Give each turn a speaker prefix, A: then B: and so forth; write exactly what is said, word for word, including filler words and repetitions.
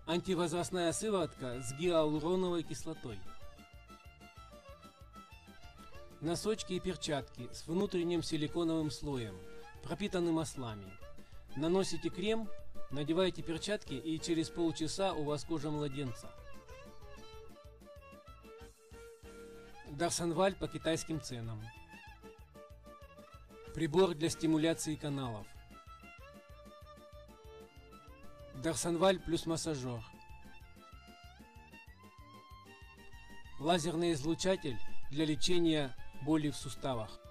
A: Антивозрастная сыворотка с гиалуроновой кислотой. Носочки и перчатки с внутренним силиконовым слоем, пропитаны маслами. Наносите крем, надевайте перчатки, и через полчаса у вас кожа младенца. Дарсонваль по китайским ценам. Прибор для стимуляции каналов. Дарсонваль плюс массажер. Лазерный излучатель для лечения боли в суставах.